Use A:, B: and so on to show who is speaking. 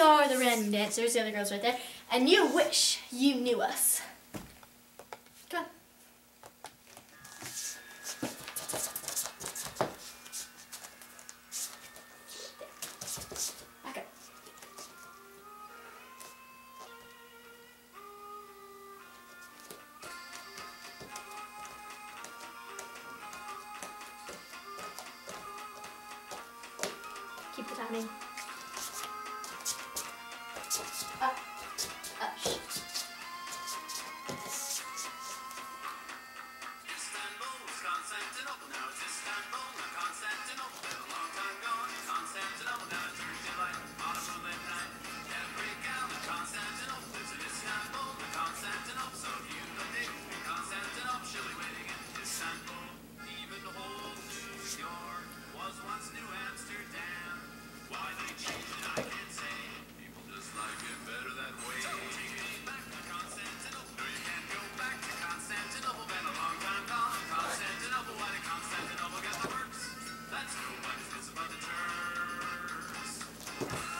A: are the random dancers, the other girls right there, and you wish you knew us. Come on. Back up. Keep the timing. Up, up,
B: Istanbul was Constantinople, now it's Istanbul, not Constantinople. Been a long time gone, Constantinople, now it's Thursday light, on a moonlit night. Every gal in Constantinople lives in Istanbul, not Constantinople. So if you don't dig in Constantinople, she'll be waiting in Istanbul. Even old New York was once New Amsterdam. Why they changed it, I can't say. People just like it better that way. Don't take me back to Constantinople. No, you can't go back to Constantinople. Been a long time gone. Constantinople, why did Constantinople get the works? Let's go, what is this about the Turks?